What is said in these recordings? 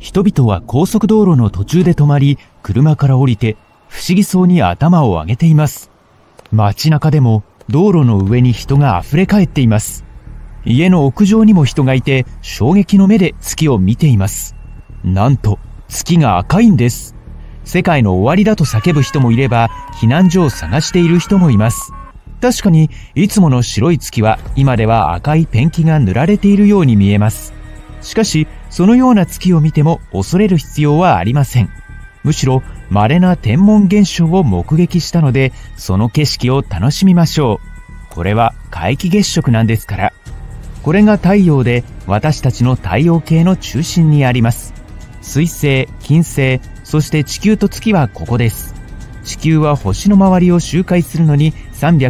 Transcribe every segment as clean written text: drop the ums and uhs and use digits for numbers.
人々は高速道路の途中で止まり、車から降りて不思議そうに頭を上げています。街中でも道路の上に人が溢れ返っています。家の屋上にも人がいて、衝撃の目で月を見ています。なんと月が赤いんです。世界の終わりだと叫ぶ人もいれば、避難所を探している人もいます。確かにいつもの白い月は今では赤いペンキが塗られているように見えます。しかしそのような月を見ても恐れる必要はありません。むしろ稀な天文現象を目撃したので、その景色を楽しみましょう。これは皆既月食なんですから。これが太陽で、私たちの太陽系の中心にあります。水星、金星、そして地球と月はここです。地球は星の周りを周回するのに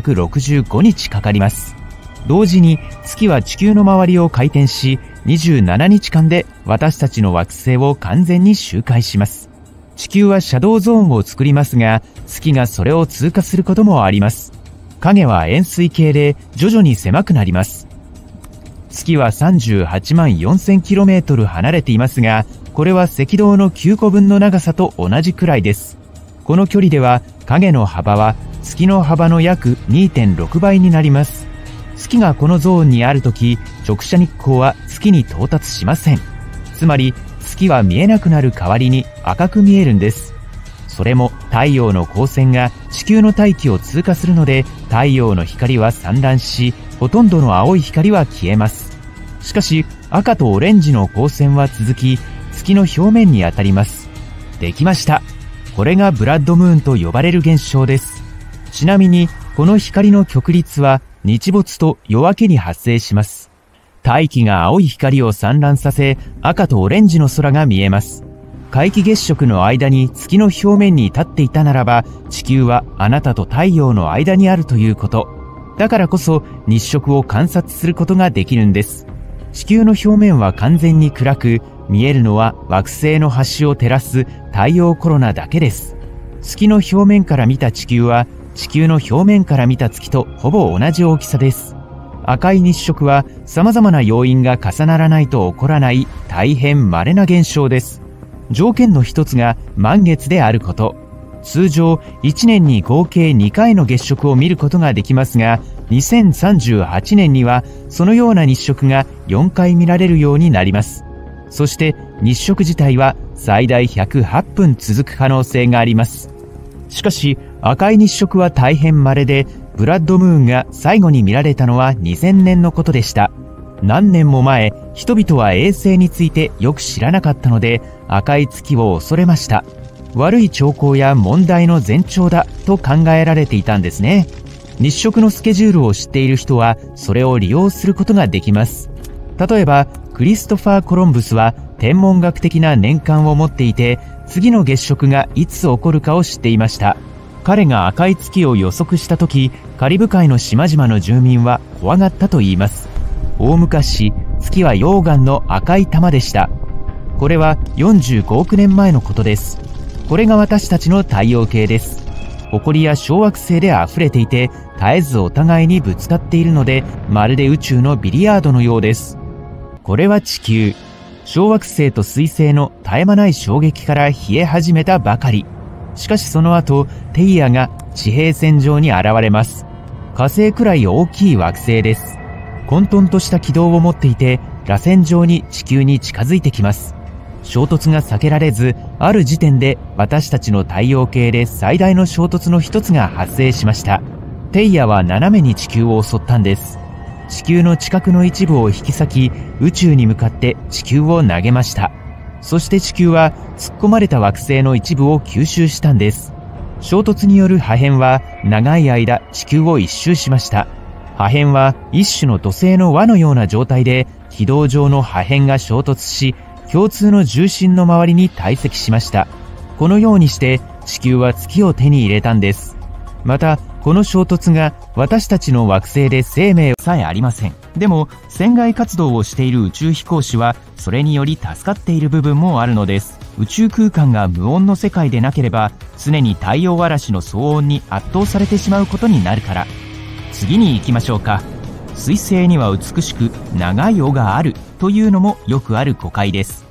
365日かかります。同時に月は地球の周りを回転し、27日間で私たちの惑星を完全に周回します。地球はシャドウゾーンを作りますが、月がそれを通過することもあります。影は円錐形で徐々に狭くなります。月は38万 4000km 離れていますが、これは赤道の9個分の長さと同じくらいです。この距離では影の幅は月の幅の約 2.6 倍になります。月がこのゾーンにあるとき、直射日光は月に到達しません。つまり月は見えなくなる代わりに赤く見えるんです。それも太陽の光線が地球の大気を通過するので、太陽の光は散乱し、ほとんどの青い光は消えます。しかし赤とオレンジの光線は続き、月の表面に当たります。できました。これがブラッドムーンと呼ばれる現象です。ちなみにこの光の極率は日没と夜明けに発生します。大気が青い光を散乱させ、赤とオレンジの空が見えます。皆既月食の間に月の表面に立っていたならば、地球はあなたと太陽の間にあるということ。だからこそ日食を観察することができるんです。地球の表面は完全に暗く、見えるのは惑星の端を照らす太陽コロナだけです。月の表面から見た地球は、地球の表面から見た月とほぼ同じ大きさです。赤い日食は様々な要因が重ならないと起こらない大変稀な現象です。条件の一つが満月であること。通常1年に合計2回の月食を見ることができますが、2038年にはそのような日食が4回見られるようになります。そして日食自体は最大108分続く可能性があります。しかし赤い日食は大変稀で、ブラッドムーンが最後に見られたのは2000年のことでした。何年も前、人々は衛星についてよく知らなかったので、赤い月を恐れました。悪い兆候や問題の前兆だと考えられていたんですね。日食のスケジュールを知っている人はそれを利用することができます。例えばクリストファー・コロンブスは天文学的な年間を持っていて、次の月食がいつ起こるかを知っていました。彼が赤い月を予測した時、カリブ海の島々の住民は怖がったといいます。大昔、月は溶岩の赤い玉でした。これは45億年前のことです。これが私たちの太陽系です。埃や小惑星で溢れていて、絶えずお互いにぶつかっているので、まるで宇宙のビリヤードのようです。これは地球。小惑星と彗星の絶え間ない衝撃から冷え始めたばかり。しかしその後、テイヤが地平線上に現れます。火星くらい大きい惑星です。混沌とした軌道を持っていて、螺旋状に地球に近づいてきます。衝突が避けられず、ある時点で私たちの太陽系で最大の衝突の一つが発生しました。テイヤは斜めに地球を襲ったんです。地球の地殻の一部を引き裂き、宇宙に向かって地球を投げました。そして地球は突っ込まれた惑星の一部を吸収したんです。衝突による破片は長い間地球を一周しました。破片は一種の土星の輪のような状態で、軌道上の破片が衝突し、共通の重心の周りに堆積しました。このようにして地球は月を手に入れたんです。またこの衝突が私たちの惑星で生命さえありません。でも船外活動をしている宇宙飛行士はそれにより助かっている部分もあるのです。宇宙空間が無音の世界でなければ、常に太陽嵐の騒音に圧倒されてしまうことになるから。次に行きましょうか。水星には美しく長い尾があるというのもよくある誤解です。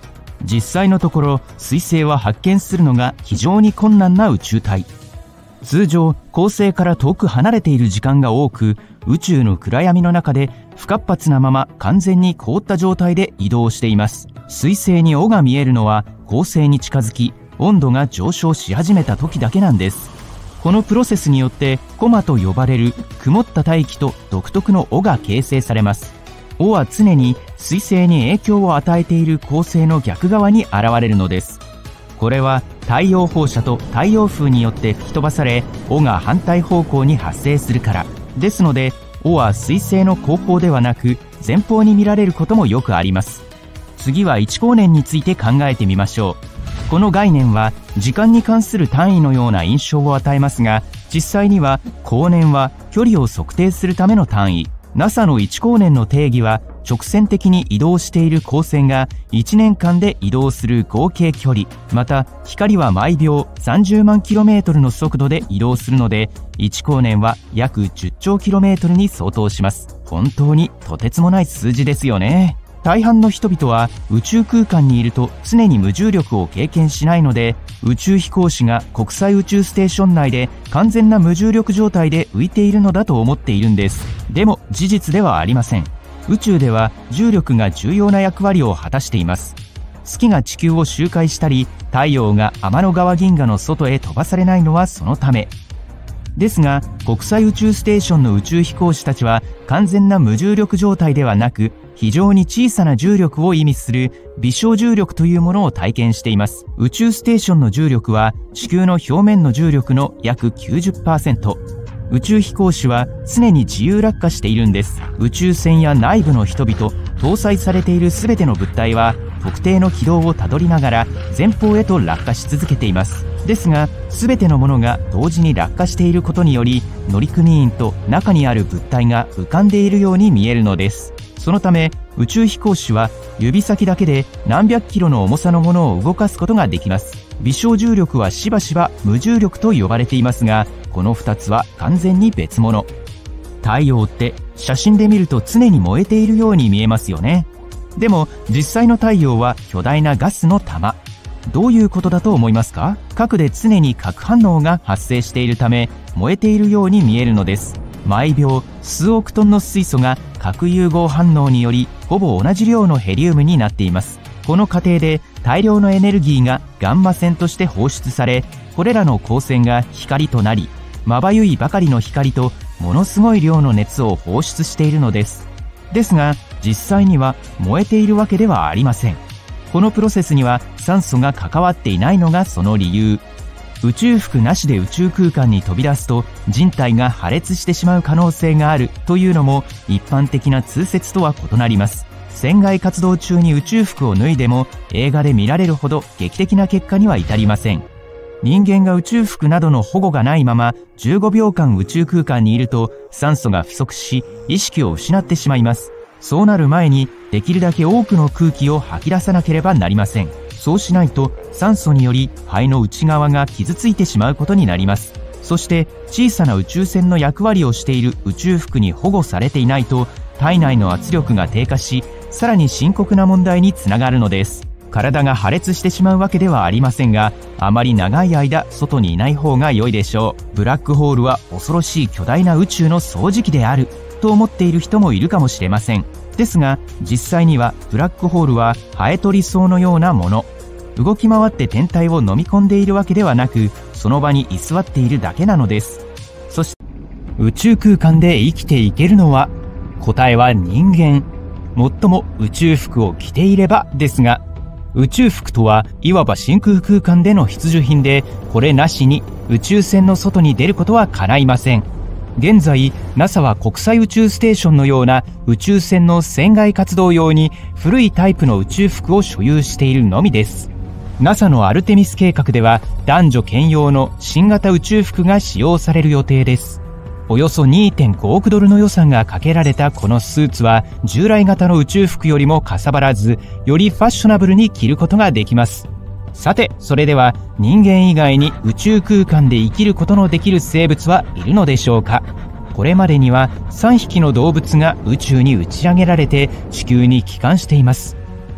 実際のところ彗星は発見するのが非常に困難な宇宙体。通常恒星から遠く離れている時間が多く、宇宙の暗闇の中で不活発なまま完全に凍った状態で移動しています。彗星に尾が見えるのは恒星に近づき温度が上昇し始めた時だけなんです。このプロセスによってコマと呼ばれる曇った大気と独特の尾が形成されます。尾は常に彗星に影響を与えている恒星の逆側に現れるのです。これは太陽放射と太陽風によって吹き飛ばされ、尾が反対方向に発生するからですので、尾は彗星の後方ではなく前方に見られることもよくあります。次は1光年について考えてみましょう。この概念は時間に関する単位のような印象を与えますが、実際には光年は距離を測定するための単位。 NASA の1光年の定義は直線的に移動している光線が1年間で移動する合計距離、また光は毎秒30万 km の速度で移動するので、1光年は約10兆 km に相当します。本当にとてつもない数字ですよね。大半の人々は宇宙空間にいると常に無重力を経験しないので、宇宙飛行士が国際宇宙ステーション内で完全な無重力状態で浮いているのだと思っているんです。でも事実ではありません。宇宙では重力が重要な役割を果たしています。月が地球を周回したり、太陽が天の川銀河の外へ飛ばされないのはそのためですが、国際宇宙ステーションの宇宙飛行士たちは完全な無重力状態ではなく、非常に小さな重力を意味する微小重力というものを体験しています。宇宙ステーションの重力は地球の表面の重力の約 90%。宇宙飛行士は常に自由落下しているんです。宇宙船や内部の人々、搭載されている全ての物体は特定の軌道をたどりながら前方へと落下し続けています。ですが、全てのものが同時に落下していることにより、乗組員と中にある物体が浮かんでいるように見えるのです。そのため宇宙飛行士は指先だけで何百キロの重さのものを動かすことができます。微小重力はしばしば無重力と呼ばれていますが、この2つは完全に別物。太陽って写真で見ると常に燃えているように見えますよね。でも実際の太陽は巨大なガスの玉。どういうことだと思いますか？核で常に核反応が発生しているため燃えているように見えるのです。毎秒数億トンの水素が核融合反応によりほぼ同じ量のヘリウムになっています。この過程で大量のエネルギーがガンマ線として放出され、これらの光線が光となり、まばゆいばかりの光とものすごい量の熱を放出しているのです。ですが実際には燃えているわけではありません。このプロセスには酸素が関わっていないのがその理由。宇宙服なしで宇宙空間に飛び出すと人体が破裂してしまう可能性があるというのも一般的な通説とは異なります。船外活動中に宇宙服を脱いでも映画で見られるほど劇的な結果には至りません。人間が宇宙服などの保護がないまま15秒間宇宙空間にいると酸素が不足し意識を失ってしまいます。そうなる前にできるだけ多くの空気を吐き出さなければなりません。そうしないと酸素により肺の内側が傷ついてしまうことになります。そして小さな宇宙船の役割をしている宇宙服に保護されていないと体内の圧力が低下し、さらに深刻な問題につながるのです。体が破裂してしまうわけではありませんが、あまり長い間外にいない方が良いでしょう。ブラックホールは恐ろしい巨大な宇宙の掃除機であると思っている人もいるかもしれません。ですが実際にはブラックホールはハエトリソウのようなもの。動き回って天体を飲み込んでいるわけではなく、その場に居座っているだけなのです。そして宇宙空間で生きていけるのは、答えは人間。もっとも宇宙服を着ていればですが、宇宙服とはいわば真空空間での必需品で、これなしに宇宙船の外に出ることは叶いません。現在 NASA は国際宇宙ステーションのような宇宙船の船外活動用に古いタイプの宇宙服を所有しているのみです。 NASA のアルテミス計画では男女兼用の新型宇宙服が使用される予定です。およそ 2.5 億ドルの予算がかけられたこのスーツは、従来型の宇宙服よりもかさばらず、よりファッショナブルに着ることができます。さて、それでは人間以外に宇宙空間で生きることのできる生物はいるのでしょうか。これまでには3匹の動物が宇宙に打ち上げられて地球に帰還しています。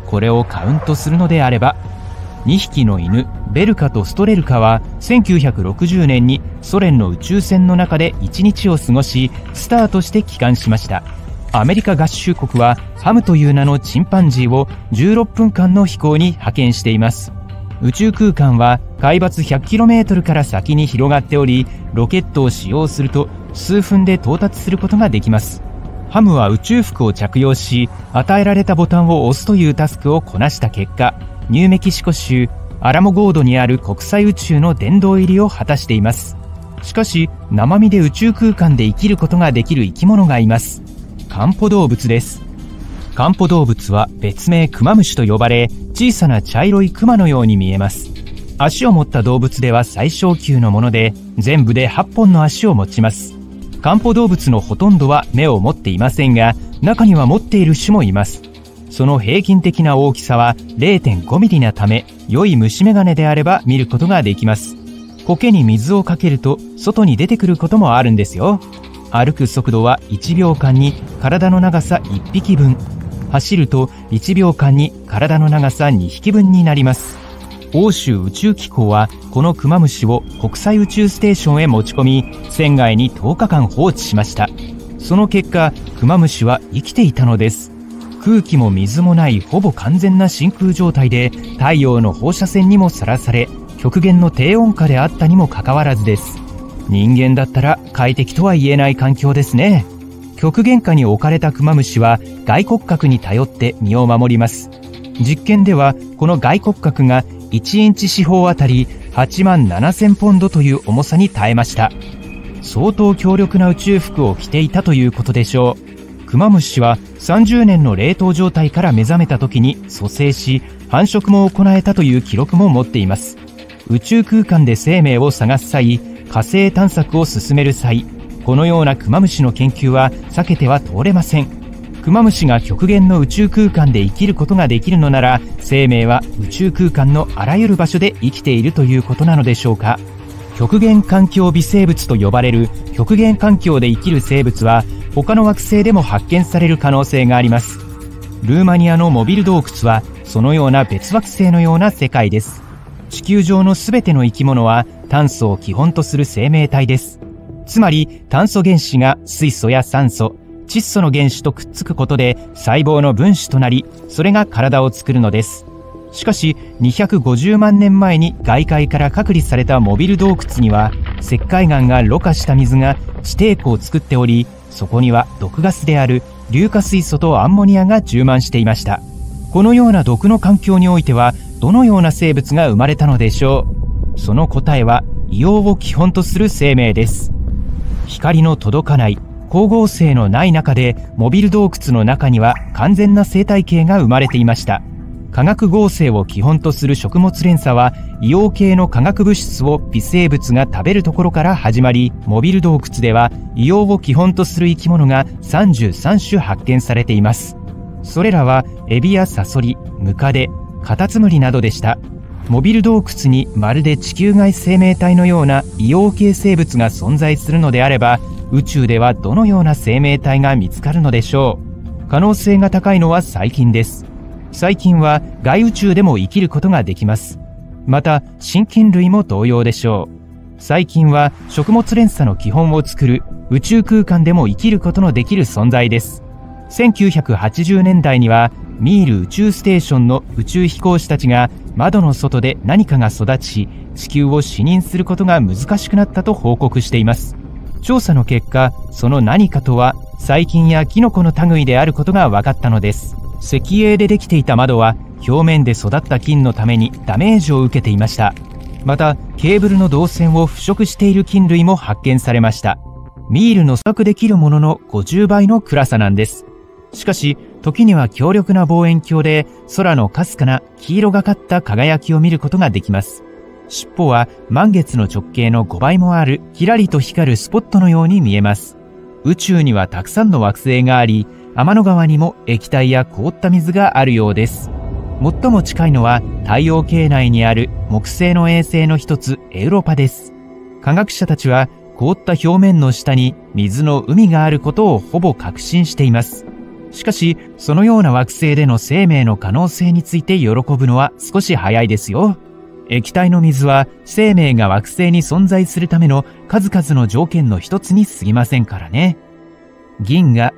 これをカウントするのであれば、2匹の犬ベルカとストレルカは1960年にソ連の宇宙船の中で1日を過ごし、スターとして帰還しました。アメリカ合衆国はハムという名のチンパンジーを16分間の飛行に派遣しています。宇宙空間は海抜 100km から先に広がっており、ロケットを使用すると数分で到達することができます。ハムは宇宙服を着用し、与えられたボタンを押すというタスクをこなした結果、ニューメキシコ州アラモゴードにある国際宇宙の殿堂入りを果たしています。しかし、生身で宇宙空間で生きることができる生き物がいます。カンポ動物です。カンポ動物は別名クマムシと呼ばれ、小さな茶色いクマのように見えます。足を持った動物では最小級のもので、全部で8本の足を持ちます。カンポ動物のほとんどは目を持っていませんが、中には持っている種もいます。その平均的な大きさは 0.5 ミリなため、良い虫眼鏡であれば見ることができます。苔に水をかけると外に出てくることもあるんですよ。歩く速度は1秒間に体の長さ1匹分。走ると1秒間に体の長さ2匹分になります。欧州宇宙機構はこのクマムシを国際宇宙ステーションへ持ち込み、船外に10日間放置しました。その結果、クマムシは生きていたのです。空気も水もないほぼ完全な真空状態で、太陽の放射線にもさらされ、極限の低温下であったにもかかわらずです。人間だったら快適とは言えない環境ですね。極限下に置かれたクマムシは外骨格に頼って身を守ります。実験ではこの外骨格が1インチ四方あたり87,000ポンドという重さに耐えました。相当強力な宇宙服を着ていたということでしょう。クマムシは30年の冷凍状態から目覚めた時に蘇生し、繁殖も行えたという記録も持っています。宇宙空間で生命を探す際、火星探索を進める際、このようなクマムシの研究は避けては通れません。クマムシが極限の宇宙空間で生きることができるのなら、生命は宇宙空間のあらゆる場所で生きているということなのでしょうか。極限環境微生物と呼ばれる極限環境で生きる生物は他の惑星でも発見される可能性があります。ルーマニアのモビル洞窟はそのような別惑星のような世界です。地球上のすべての生き物は炭素を基本とする生命体です。つまり炭素原子が水素や酸素、窒素の原子とくっつくことで細胞の分子となり、それが体を作るのです。しかし250万年前に外界から隔離されたモビル洞窟には石灰岩がろ過した水が地底湖を作っており、そこには毒ガスである硫化水素とアンモニアが充満していました。このような毒の環境においてはどのような生物が生まれたのでしょう。その答えは硫黄を基本とする生命です。光の届かない光合成のない中でモビル洞窟の中には完全な生態系が生まれていました。化学合成を基本とする食物連鎖は硫黄系の化学物質を微生物が食べるところから始まり、モビル洞窟では硫黄を基本とする生き物が33種発見されています。それらはエビやサソリ、ムカデ、カタツムリなどでした。モビル洞窟にまるで地球外生命体のような硫黄系生物が存在するのであれば、宇宙ではどのような生命体が見つかるのでしょう。可能性が高いのは細菌です。細菌は外宇宙でも生きることができます。また真菌類も同様でしょう。細菌は食物連鎖の基本を作る宇宙空間でも生きることのできる存在です。1980年代にはミール宇宙ステーションの宇宙飛行士たちが窓の外で何かが育ち、地球を視認することが難しくなったと報告しています。調査の結果、その何かとは細菌やキノコの類であることが分かったのです。石英でできていた窓は表面で育った菌のためにダメージを受けていました。またケーブルの導線を腐食している菌類も発見されました。ミールの捕獲できるものの50倍の暗さなんです。しかし時には強力な望遠鏡で空のかすかな黄色がかった輝きを見ることができます。尻尾は満月の直径の5倍もあるキラリと光るスポットのように見えます。宇宙にはたくさんの惑星があり、天の川にも液体や凍った水があるようです。最も近いのは太陽系内にある木星の衛星の一つエウロパです。科学者たちは凍った表面の下に水の海があることをほぼ確信しています。 しかし、そのような惑星での生命の可能性について喜ぶのは少し早いですよ。液体の水は生命が惑星に存在するための数々の条件の一つに過ぎませんからね。銀河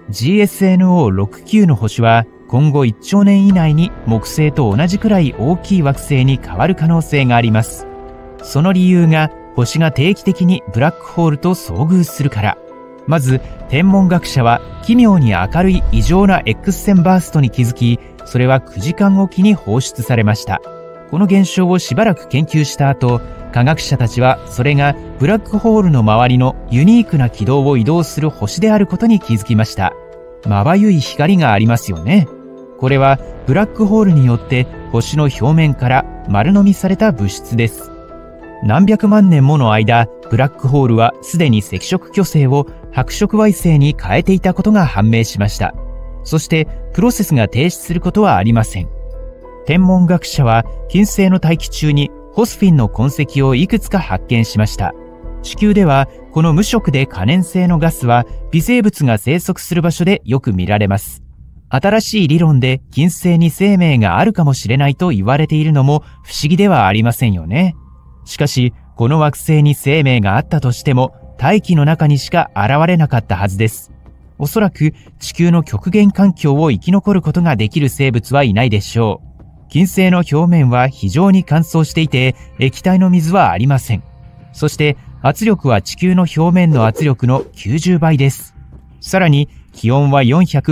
GSNO69 の星は今後1兆年以内に木星と同じくらい大きい惑星に変わる可能性があります。その理由が星が定期的にブラックホールと遭遇するから。まず天文学者は奇妙に明るい異常な X 線バーストに気づき、それは9時間おきに放出されました。この現象をしばらく研究した後、科学者たちはそれがブラックホールの周りのユニークな軌道を移動する星であることに気づきました。まばゆい光がありますよね。これはブラックホールによって星の表面から丸飲みされた物質です。何百万年もの間、ブラックホールはすでに赤色巨星を白色矮星に変えていたことが判明しました。そしてプロセスが停止することはありません。天文学者は金星の大気中にホスフィンの痕跡をいくつか発見しました。地球ではこの無色で可燃性のガスは微生物が生息する場所でよく見られます。新しい理論で金星に生命があるかもしれないと言われているのも不思議ではありませんよね。しかしこの惑星に生命があったとしても大気の中にしか現れなかったはずです。おそらく地球の極限環境を生き残ることができる生物はいないでしょう。金星の表面は非常に乾燥していて、液体の水はありません。そして圧力は地球の表面の圧力の90倍です。さらに気温は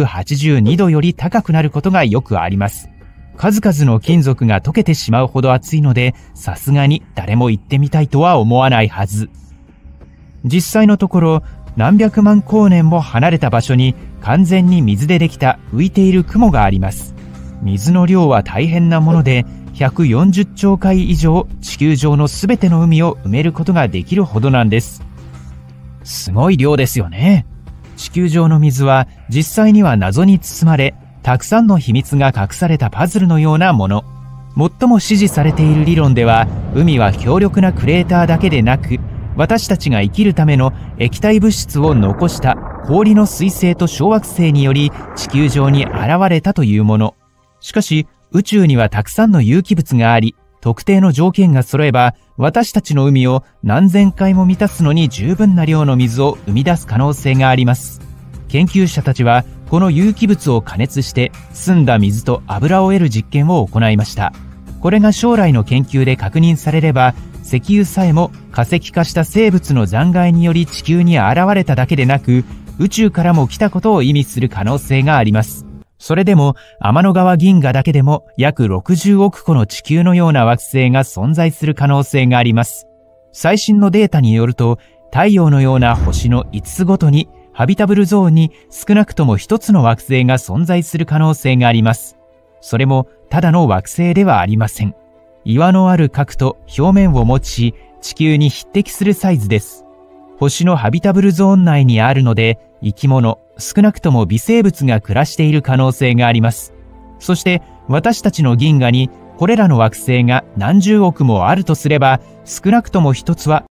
482度より高くなることがよくあります。数々の金属が溶けてしまうほど熱いので、さすがに誰も行ってみたいとは思わないはず。実際のところ、何百万光年も離れた場所に完全に水でできた浮いている雲があります。水の量は大変なもので、140兆回以上地球上のすべての海を埋めることができるほどなんです。すごい量ですよね。地球上の水は実際には謎に包まれ、たくさんの秘密が隠されたパズルのようなもの。最も支持されている理論では、海は強力なクレーターだけでなく、私たちが生きるための液体物質を残した氷の彗星と小惑星により地球上に現れたというもの。しかし宇宙にはたくさんの有機物があり、特定の条件が揃えば私たちの海を何千回も満たすのに十分な量の水を生み出す可能性があります。研究者たちはこの有機物を加熱して澄んだ水と油を得る実験を行いました。これが将来の研究で確認されれば、石油さえも化石化した生物の残骸により地球に現れただけでなく、宇宙からも来たことを意味する可能性があります。それでも天の川銀河だけでも約60億個の地球のような惑星が存在する可能性があります。最新のデータによると、太陽のような星の5つごとにハビタブルゾーンに少なくとも1つの惑星が存在する可能性があります。それもただの惑星ではありません。岩のある核と表面を持ち、地球に匹敵するサイズです。星のハビタブルゾーン内にあるので、生き物、少なくとも微生物が暮らしている可能性があります。そして私たちの銀河にこれらの惑星が何十億もあるとすれば、少なくとも一つは